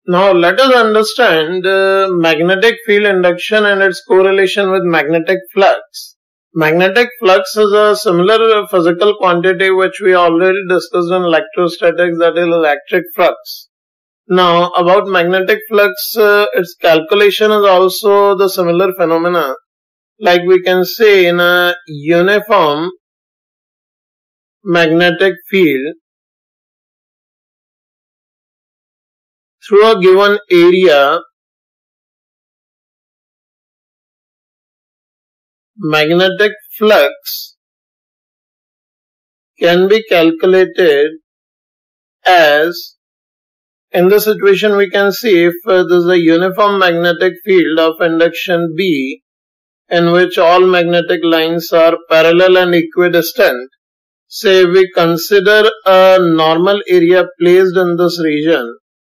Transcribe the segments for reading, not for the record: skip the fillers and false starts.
Now let us understand magnetic field induction and its correlation with magnetic flux. Magnetic flux is a similar physical quantity which we already discussed in electrostatics, that is electric flux. Now about magnetic flux, its calculation is also the similar phenomena. Like we can say in a uniform magnetic field, through a given area, magnetic flux can be calculated as, in this situation we can see if there is a uniform magnetic field of induction B in which all magnetic lines are parallel and equidistant. Say we consider a normal area placed in this region,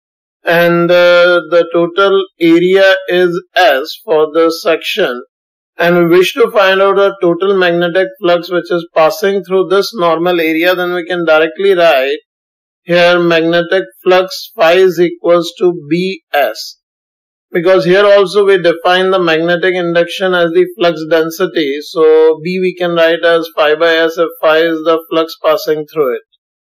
and the total area is S for this section, and we wish to find out the total magnetic flux which is passing through this normal area, then we can directly write here magnetic flux phi is equals to Bs, because here also we define the magnetic induction as the flux density, so B we can write as phi by S if phi is the flux passing through it.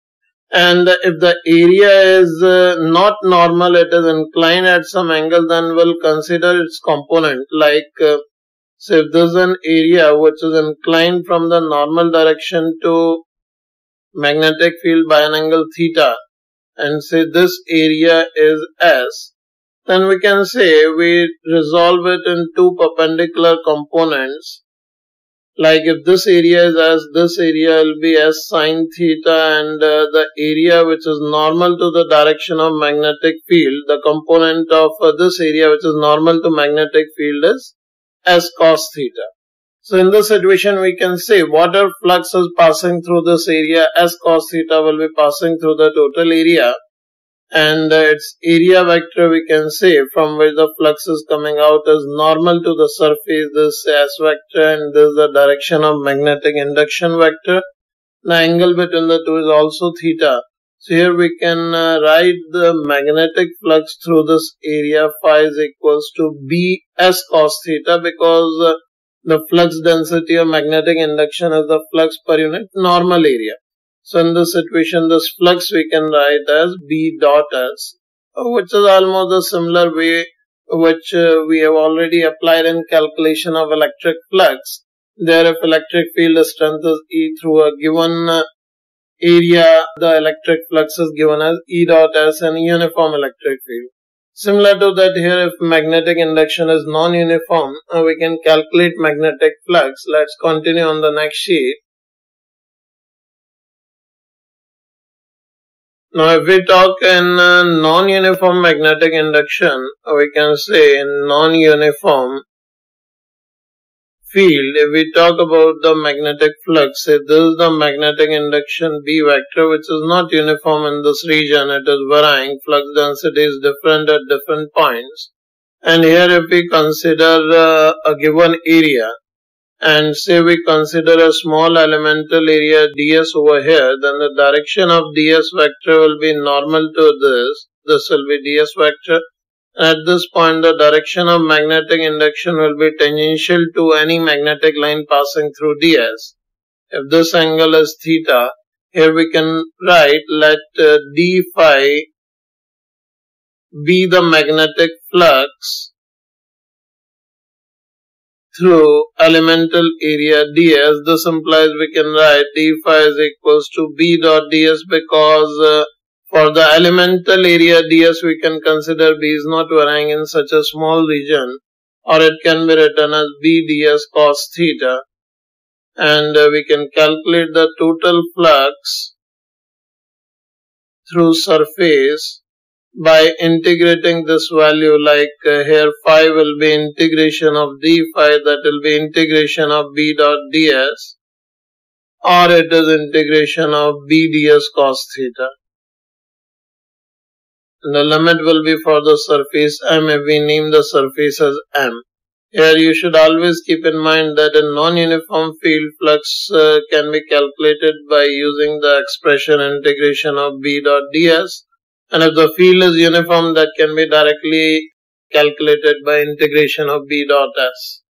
And if the area is not normal, it is inclined at some angle, then we'll consider its component. Like, say if there is an area which is inclined from the normal direction to magnetic field by an angle theta, and say this area is S, then we can say we resolve it in two perpendicular components. Like if this area is S, this area will be S sine theta, and the area which is normal to the direction of magnetic field, the component of this area which is normal to magnetic field is S cos theta. So in this situation we can say whatever flux is passing through this area, S cos theta will be passing through the total area, and its area vector we can say from which the flux is coming out is normal to the surface, this S vector, and this is the direction of magnetic induction vector. The angle between the two is also theta. So here we can write the magnetic flux through this area phi is equals to B S cos theta, because the flux density of magnetic induction is the flux per unit normal area. So in this situation, this flux we can write as B dot S, which is almost the similar way which we have already applied in calculation of electric flux. There, if electric field strength is E through a given area, the electric flux is given as E dot S in uniform electric field. Similar to that, here if magnetic induction is non-uniform, we can calculate magnetic flux. Let's continue on the next sheet. Now if we talk in non-uniform magnetic induction, we can say in non-uniform field, if we talk about the magnetic flux, say this is the magnetic induction B vector which is not uniform in this region, it is varying, flux density is different at different points. And here if we consider a given area, and say we consider a small elemental area ds over here, then the direction of ds vector will be normal to this will be ds vector. At this point the direction of magnetic induction will be tangential to any magnetic line passing through ds. If this angle is theta, here we can write let d phi be the magnetic flux through elemental area ds. This implies we can write d phi is equals to b dot ds, because for the elemental area ds we can consider b is not varying in such a small region, or it can be written as b ds cos theta, and we can calculate the total flux through surface by integrating this value. Like here phi will be integration of d phi, that will be integration of b dot ds, or it is integration of b ds cos theta. And the limit will be for the surface M if we name the surface as M. Here you should always keep in mind that a non-uniform field flux can be calculated by using the expression integration of b dot ds, And if the field is uniform, that can be directly calculated by integration of B dot S.